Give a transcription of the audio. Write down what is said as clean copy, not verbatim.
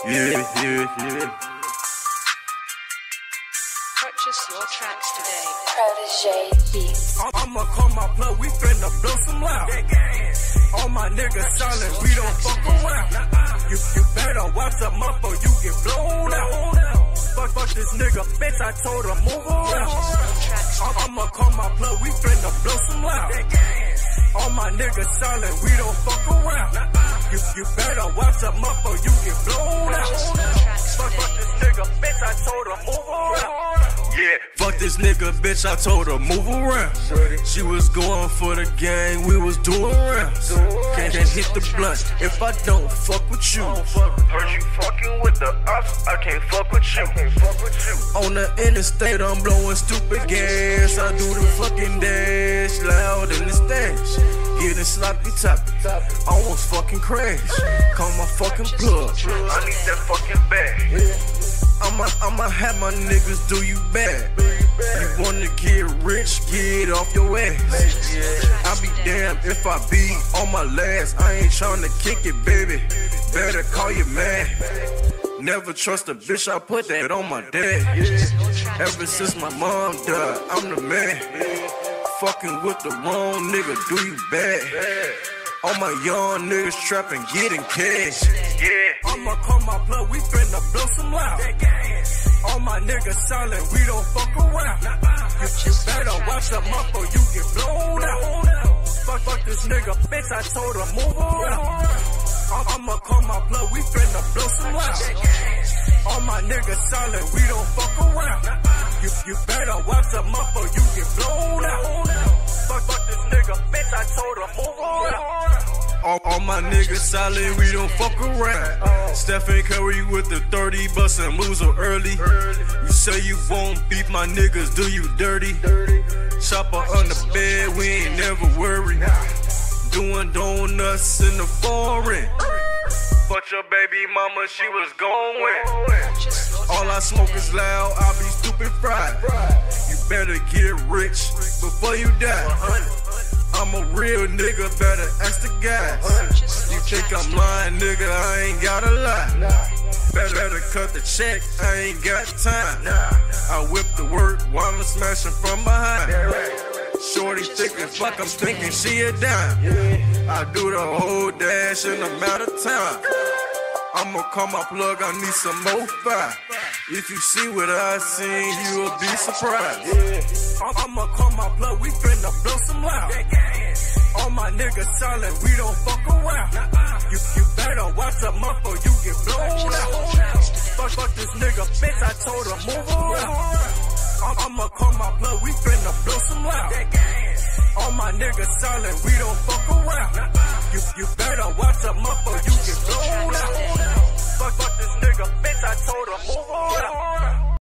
Yeah. Purchase your tracks today. Protege Beatz. I'ma call my plug, we finna blow some loud. All my niggas silent, we don't fuck around. You better watch them up or you get blown out. Fuck this nigga, bitch, I told her move around. I'ma call my plug, we finna blow some loud. All my niggas silent, we don't fuck around. You better watch them up or you get blown out. Fuck this nigga, bitch, I told her move around. Yeah, fuck this nigga, bitch, I told her move around. She was going for the gang, we was doing rounds. Can't hit the blunt if I don't fuck with you. Heard you fucking with the ops, I can't fuck with you. On the interstate, I'm blowing stupid gas. I do the fucking dash, loud in the stash. Getting sloppy toppy, almost fucking crash. Call my fucking plug, I need that fucking bag. I'ma have my niggas do you bad. You wanna get rich, get off your ass. I'll be damned if I be on my last. I ain't tryna kick it, baby. Better call your man. Never trust a bitch, I put that on my dad. Ever since my mom died, I'm the man. Fucking with the wrong nigga, do you bad. All my young niggas trapping, getting cash. I'ma call my plug, we finna blow some loud. All my niggas silent, we don't fuck around. You better watch them up or you get blown out. Fuck this nigga, bitch, I told her move around. I'ma call my plug, we finna blow some loud. All my niggas silent, we don't fuck around. You better watch them up or you get blown out. Fuck this nigga, bitch, I told her move around. All my niggas solid, we don't fuck around. Stephen Curry with the 30 bustin' moves so early. You say you won't beat my niggas, do you dirty? Chopper on the bed, we ain't never worried. Doing donuts in the foreign. But your baby mama, she was going. All I smoke is loud, I be stupid fried. You better get rich before you die. I'm a real nigga, better ask the guys. You think I'm lying, nigga, I ain't gotta lie. Better cut the check, I ain't got time. I whip the work while I'm smashing from behind. Shorty thick and fuck, I'm thinking she a dime. I do the whole dash in a matter of time. I'ma call my plug, I need some more fire. If you see what I seen, you will be surprised. I'ma call my plug, we finna blow some loud. All my niggas silent, we don't fuck around. You better watch them up or you get blown out. Fuck this nigga, bitch, I told her move around. I'ma call my plug, we finna blow some loud. All my niggas silent, we don't fuck around. You better watch them up or you get blown out. Fuck this nigga, bitch, I told her move around.